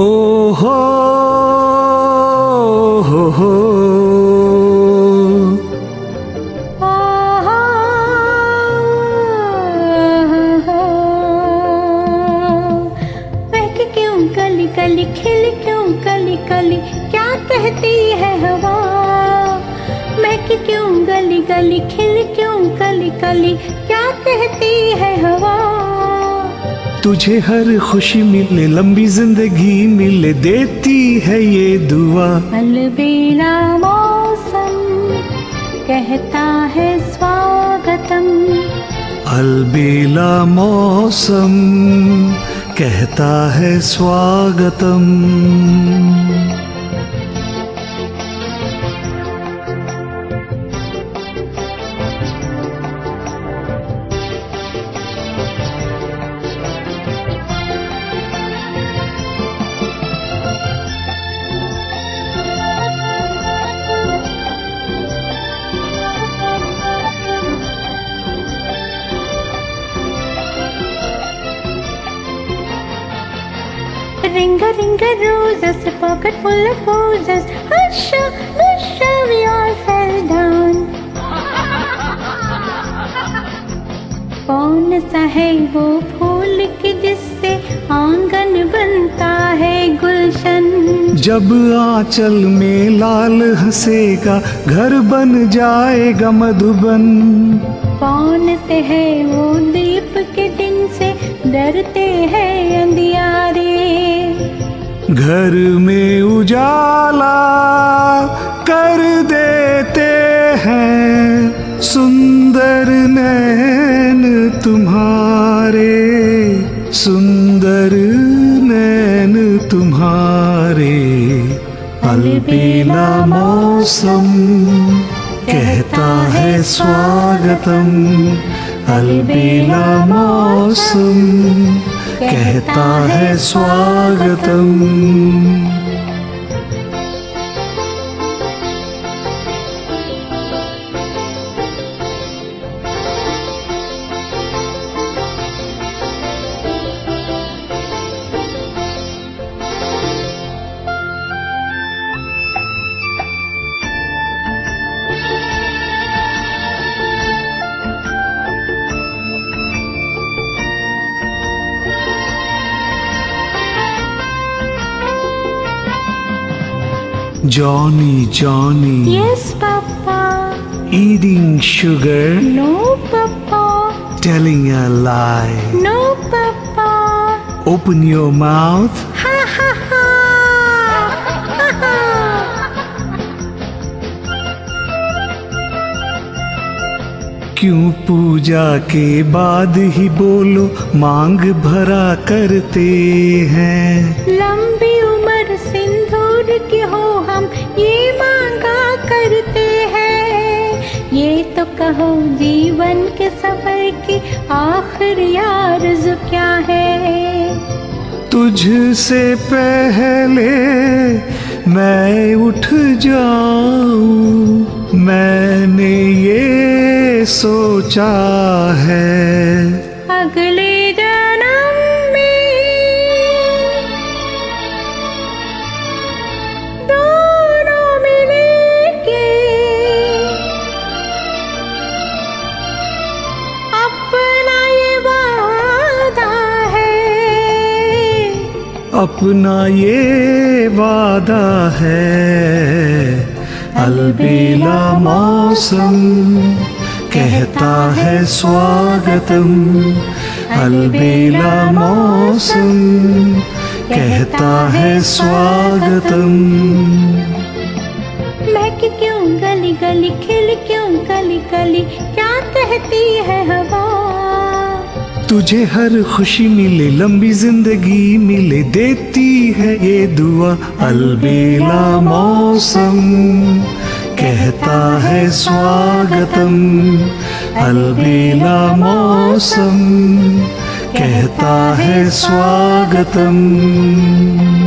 ओ हो हो महक क्यों कली कली, खिल क्यों कली कली, क्या कहती है हवा। महक क्यों गली गली, खिल क्यों कली कली, क्या कहती है हवा। तुझे हर खुशी मिले, लंबी जिंदगी मिले, देती है ये दुआ। अलबेला मौसम कहता है स्वागतम। अलबेला मौसम कहता है स्वागतम। Ring a roses, a pocket full of roses. Hush, hush, we all fell down. कौन सा है वो फूल कि जिससे आंगन बनता है गुलशन। जब आंचल में लाल हंसेगा, घर बन जाएगा मधुबन। कौन से है वो दीप के दिन से डरते हैं अंधियारे। घर में उजाला कर देते हैं सुंदर नैन तुम्हारे, सुंदर नैन तुम्हारे। अलबेला मौसम कहता है स्वागतम। अलबेला मौसम कहता है स्वागतम। Johnny, Johnny. Yes, Papa. Eating sugar. No, Papa. Telling a lie. No, Papa. Open your mouth. Ha ha ha. Ha ha. क्यों पूजा के बाद ही बोलो, मांग भरा करते हैं। लंबी उम्र सिंदूर की हो हम ये मांगा करते हैं। ये तो कहो जीवन के सफर की आखिरी आरज़ू क्या है। तुझसे पहले मैं उठ जाऊं, मैंने ये सोचा है। अगले जन्म में दोनों मिलेंगे, अपना ये वादा है। अपना ये वादा है। अलबेला मौसम कहता है स्वागतम। अलबेला मौसम कहता है स्वागतम। महक क्यों गली गली, खिल क्यों कली कली, क्या कहती है हवा। तुझे हर खुशी मिले, लंबी जिंदगी मिले, देती है ये दुआ। अलबेला मौसम कहता है स्वागतम। अलबेला मौसम कहता है स्वागतम।